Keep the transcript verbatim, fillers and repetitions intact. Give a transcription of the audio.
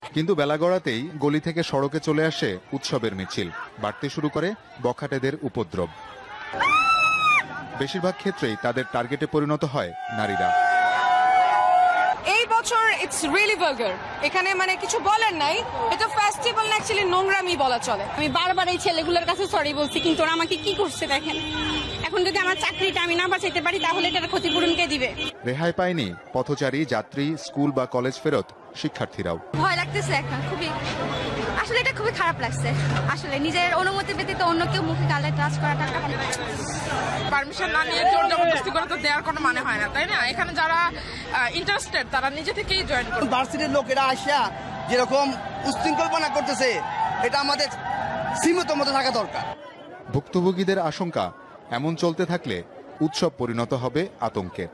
কিন্তু বেলা গড়াতেই গলি থেকে সড়কে চলে আসে উৎসবের মিছিল, বাড়তে শুরু করে বখাটেদের উপদ্রব। বেশিরভাগ ক্ষেত্রেই তাদের টার্গেটে পরিণত হয় নারীরা। এই বছর ইটস রিয়েলি ভালগার। এখানে মানে কিছু বলার নাই, এটা ফেস্টিভ্যাল না, অ্যাকচুয়ালি নোংরামি বলা চলে। আমি বারবার এই ছেলেগুলোর কাছে সরি বলছি, কিন্তু ওরা আমাকে কি করছে দেখেন। এখন যদি আমার চাকরিটা আমি না বাঁচাইতে পারি তাহলে এটার ক্ষতিপূরণ কে দিবে? রেহাই পায়নি পথচারী, যাত্রী, স্কুল বা কলেজ ফেরত শিক্ষার্থীরাও। ভয় লাগতেছে এখন খুবই, আসলে এটা খুবই খারাপ লাগছে। আসলে নিজের অনুমতি ব্যতীত অন্য কেউ মুখে গালে টাচ করাটা পারমিশন না নিয়ে জোর জবরদস্তি করে তো দেওয়ার কোনো মানে হয় না, তাই না? এখানে যারা ইন্টারেস্টেড তারা নিজে থেকেই জয়েন করবে। ভার্সিটির লোকেরা আসা যেরকম উশৃঙ্খলপনা করতেছে, এটা আমাদের সীমিত মতো থাকা দরকার। ভুক্তভোগীদের আশঙ্কা, এমন চলতে থাকলে উৎসব পরিণত হবে আতঙ্কে।